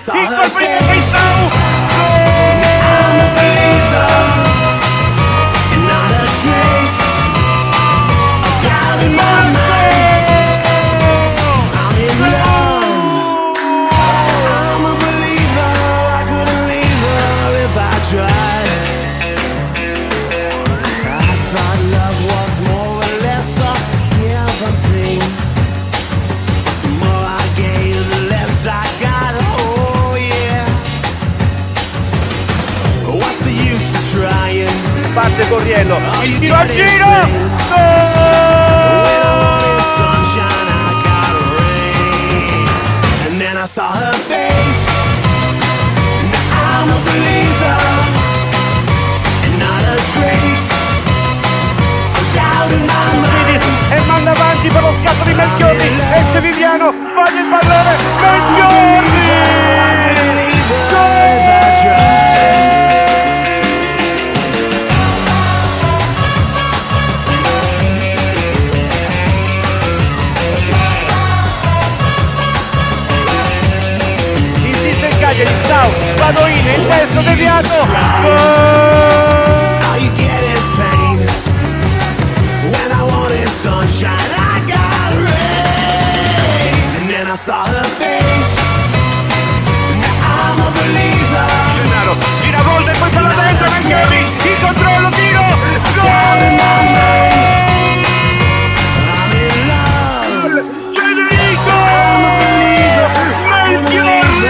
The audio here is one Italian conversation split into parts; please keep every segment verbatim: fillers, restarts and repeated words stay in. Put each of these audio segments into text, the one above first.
il colpo di Paisao, parte corriendo, il tiro al giro, e manda avanti per lo scatto di Melchiorri, esce Viviano, sbaglia il pallone, Melchiorri! Insiste il Stau, Padoin, il testo deviato, gol! Gennaro, gira Volta e poi palla dentro, Melchiorri, il controllo, tiro, gol! Federico! Melchiorri!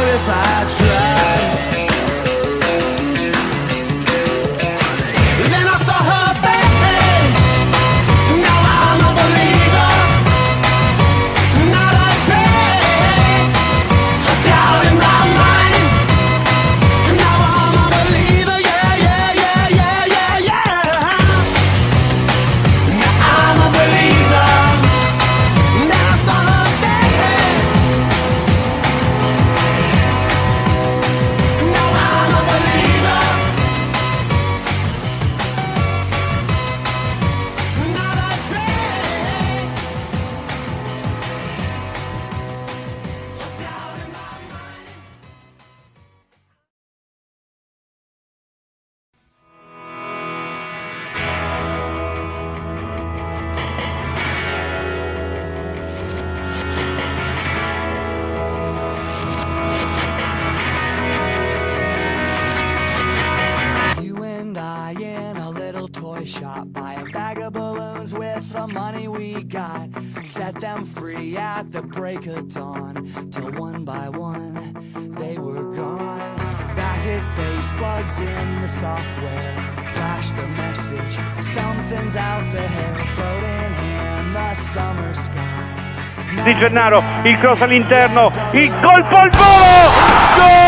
Shot by a bag of balloons with the money we got. Set them free at the break of dawn. Till one by one they were gone. Back at base, bugs in the software. Flash the message, something's out there. Floating in the summer sky. Di Gennaro, il cross all'interno, il colpo al volo! Gol!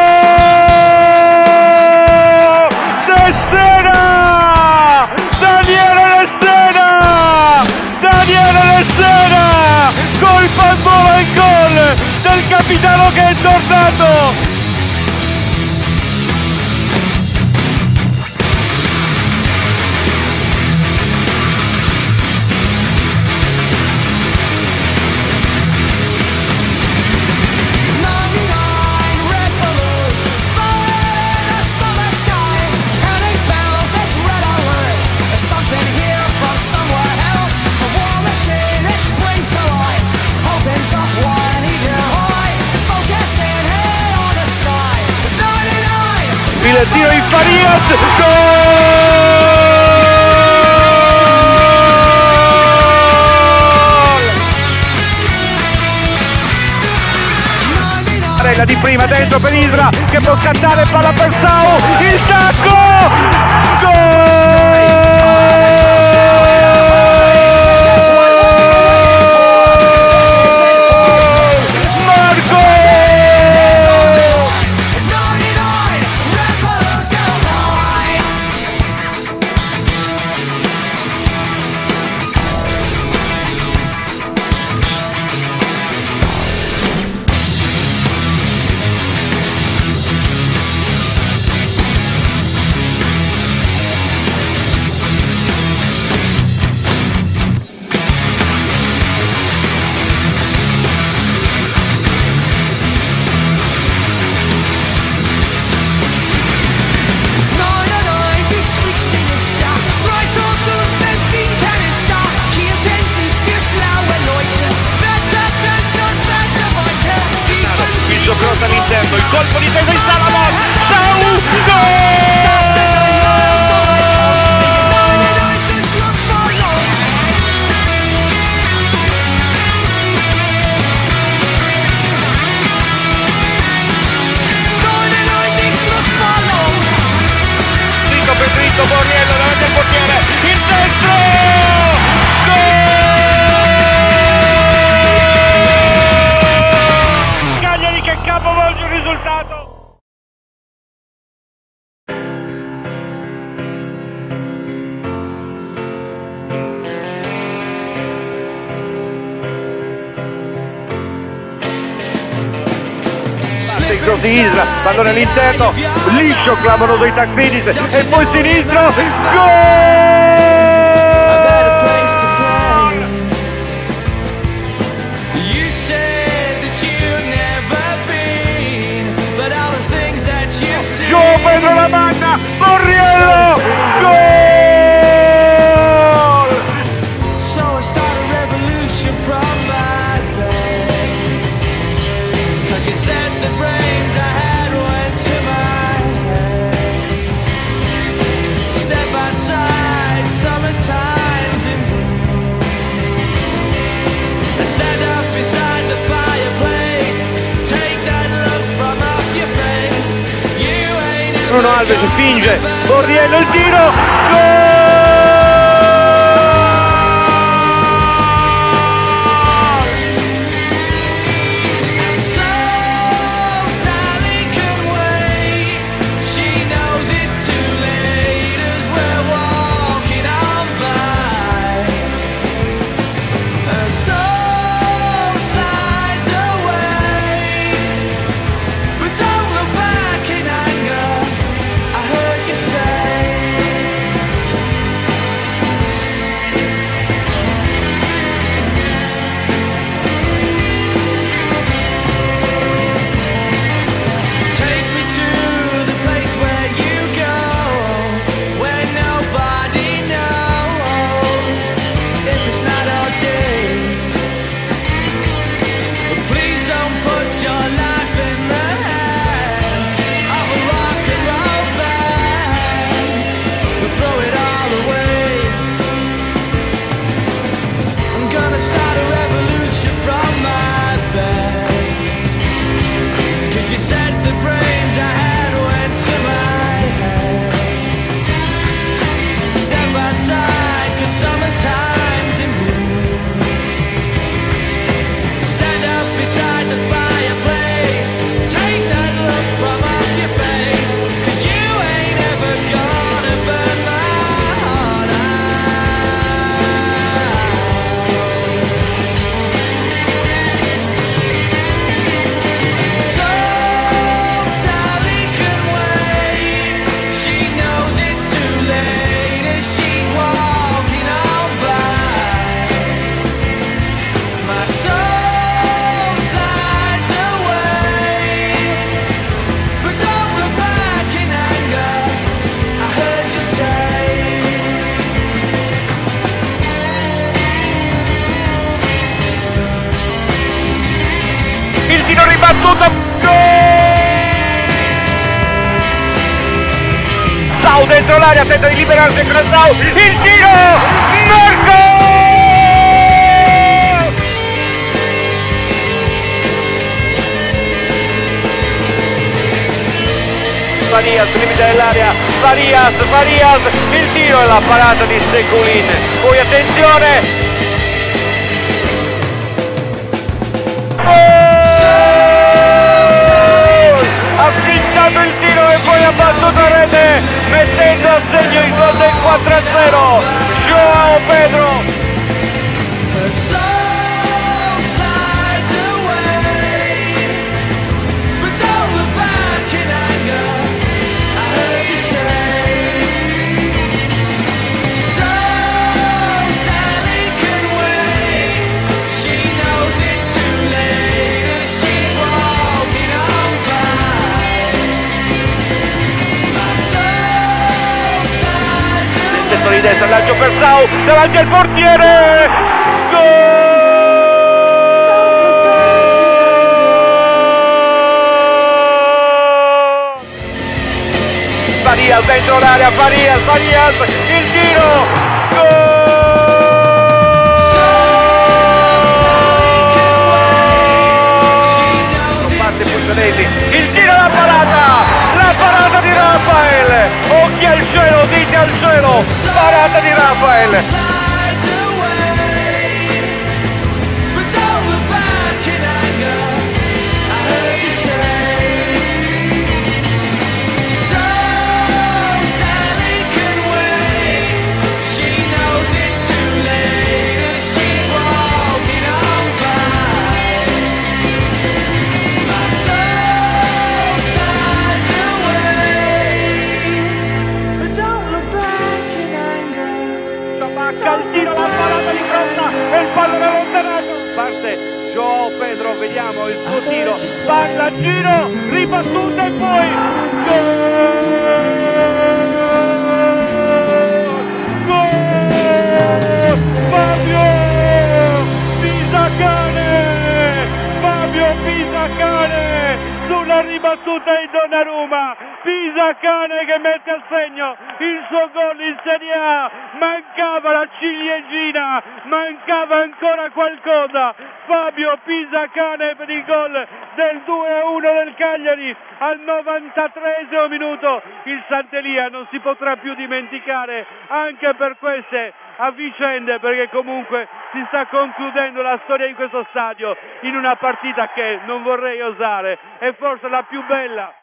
Dessena! Daniele Dessena! Daniele Dessena! Colpo al volo e gol del capitano che è tornato! Il tiro in Farias, gol! Barella di prima dentro per Isra che può scattare, palla per Sau, il tacco, gol! colpo di testa di Salamon, Sau, gol! Borriello davanti al portiere, il destro, gol! Cagliari che capovolge il risultato. Destro sinistra, pallone all'interno, liscio, clamoroso di Tacfidis e poi sinistro, gol! Gio Pedro Lamanna, Borriello, gol! Bruno Alves spinge, Borriello il tiro, gol! Il tiro ribattuto, gol! Sau dentro l'area, tenta di liberarsi con Sau, il tiro, Marco! Farias, limite dell'area, Farias, Farias, il tiro e la parata di Sekulin, poi attenzione! Ha fissato il tiro e poi ha battuto rete, mettendo a segno il gol del quattro a zero, Joao Pedro. Di destra, lancio per Sau, davanti al portiere, gol! Farias dentro l'area, Farias, Farias, il tiro, il tiro, la parata, la parata di Rafael, occhi al cielo, dite al cielo, parata di Rafael. Il tiro, la parata di Crossa e il pallone allontanato. Parte Joao Pedro, vediamo il suo tiro, palla a giro, ribattuta e poi gol! Gol! Fabio Pisacane! Fabio Pisacane sulla ribattuta di Donnarumma. Pisacane che mette al segno il suo gol in Serie A, mancava la ciliegina, mancava ancora qualcosa. Fabio Pisacane per il gol del due a uno del Cagliari al novantatreesimo minuto. Il Sant'Elia non si potrà più dimenticare anche per queste a vicende, perché comunque si sta concludendo la storia in questo stadio in una partita che, non vorrei osare, è forse la più bella